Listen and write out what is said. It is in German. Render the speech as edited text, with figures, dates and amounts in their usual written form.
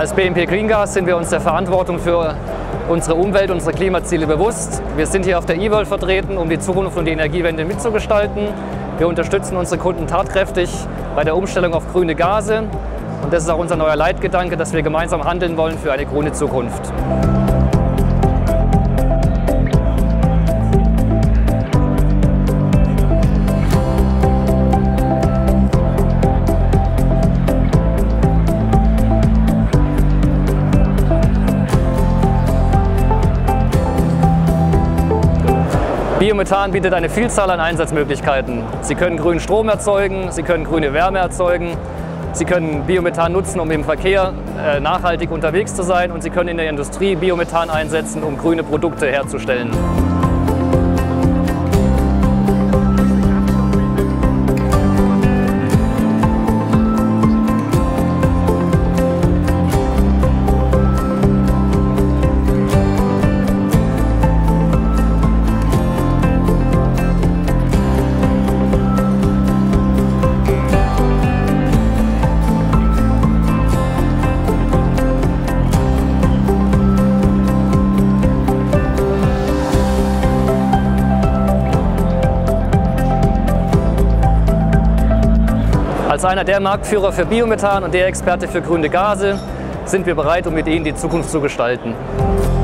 Als BMP Green Gas sind wir uns der Verantwortung für unsere Umwelt, unsere Klimaziele bewusst. Wir sind hier auf der eWorld vertreten, um die Zukunft und die Energiewende mitzugestalten. Wir unterstützen unsere Kunden tatkräftig bei der Umstellung auf grüne Gase. Und das ist auch unser neuer Leitgedanke, dass wir gemeinsam handeln wollen für eine grüne Zukunft. Biomethan bietet eine Vielzahl an Einsatzmöglichkeiten. Sie können grünen Strom erzeugen, Sie können grüne Wärme erzeugen, Sie können Biomethan nutzen, um im Verkehr nachhaltig unterwegs zu sein, und Sie können in der Industrie Biomethan einsetzen, um grüne Produkte herzustellen. Als einer der Marktführer für Biomethan und der Experte für grüne Gase sind wir bereit, um mit Ihnen die Zukunft zu gestalten.